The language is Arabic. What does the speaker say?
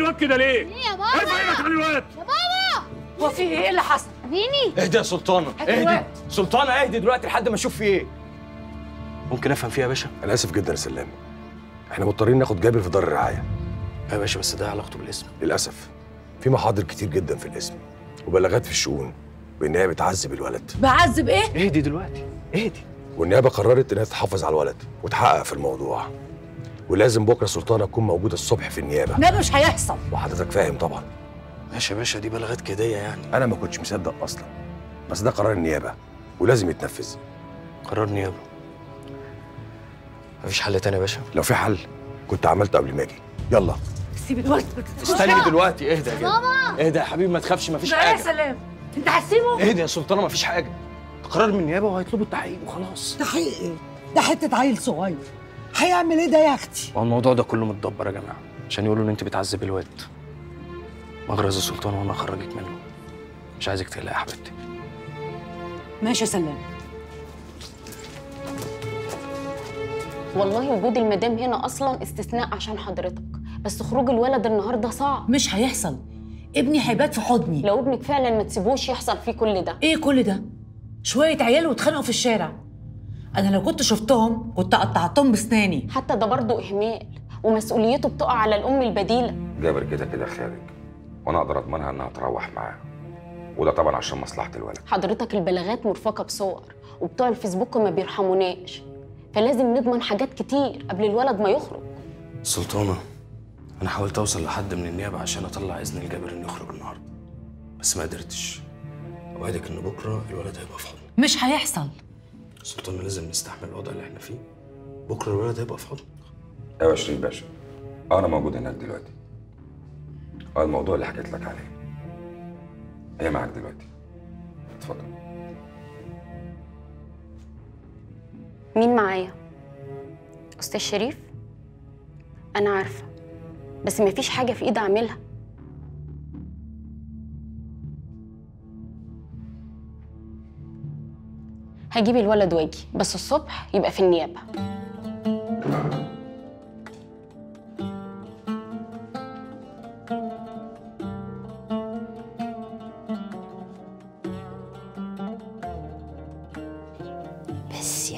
الواد كده ليه؟ ليه يا بابا؟ ارفع ايدك عن الواد. يا بابا هو في ايه اللي حصل؟ اديني. اهدي يا سلطانه، اهدي الواد. سلطانه، اهدي دلوقتي لحد ما اشوف في ايه. ممكن افهم فيها يا باشا؟ انا اسف جدا يا سلام، احنا مضطرين ناخد جابر في دار الرعايه. يا باشا بس ده علاقته بالاسم. للاسف في محاضر كتير جدا في الاسم وبلاغات في الشؤون بان هي بتعذب الولد، بعذب ايه؟ اهدي دلوقتي، اهدي. والنيابه قررت انها تحافظ على الولد وتحقق في الموضوع، ولازم بكره سلطانه تكون موجوده الصبح في النيابه. ده مش هيحصل. وحضرتك فاهم طبعا. ماشي يا باشا، دي بلاغات كديه يعني. انا ما كنتش مصدق اصلا، بس ده قرار النيابه ولازم يتنفذ. قرار نيابه. مفيش حل تاني يا باشا؟ لو في حل كنت عملته قبل ما اجي. يلا سيب الولد. استني دلوقتي، اهدى يا جدع. بابا اهدى يا حبيبي، ما تخافش، مفيش لا يا حاجه. سلام، انت هتسيبه؟ اهدي يا سلطانه، مفيش حاجه. قرار من النيابه وهيطلبوا التحقيق وخلاص. تحقيق ايه؟ ده حته عيل صغير، هيعمل ايه ده يا اختي؟ هو الموضوع ده كله متدبر يا جماعه عشان يقولوا ان انت بتعذبي الواد. مغرز يا سلطانه وانا اخرجك منه. مش عايزك تقلقي يا حبيبتي. ماشي يا سلام. والله وجود المدام هنا اصلا استثناء عشان حضرتك، بس خروج الولد النهارده صعب. مش هيحصل، ابني هيبات في حضني. لو ابنك فعلا ما تسيبوش يحصل فيه كل ده. ايه كل ده؟ شويه عيال واتخانقوا في الشارع. انا لو كنت شفتهم كنت قطعتهم بسناني. حتى ده برضه اهمال، ومسؤوليته بتقع على الام البديله. جابر كده كده خارج، وانا اقدر اضمنها انها تروح معاه، وده طبعا عشان مصلحه الولد. حضرتك البلاغات مرفقه بصور، وبتوع الفيسبوك ما بيرحموناش، فلازم نضمن حاجات كتير قبل الولد ما يخرج. سلطانه، انا حاولت اوصل لحد من النيابه عشان اطلع اذن الجابر انه يخرج النهارده، بس ما قدرتش. اوعدك ان بكره الولد هيبقى في حضني. مش هيحصل. سلطانه لازم نستحمل الوضع اللي احنا فيه. بكره الولد هيبقى في حضنك. ايوه يا شريف باشا، انا موجود هناك دلوقتي. الموضوع اللي حكيت لك عليه هي معاك دلوقتي. اتفضل. مين معايا؟ استاذ شريف؟ انا عارفه، بس مفيش حاجه في ايدي اعملها. هجيب الولد واجي، بس الصبح يبقى في النيابه.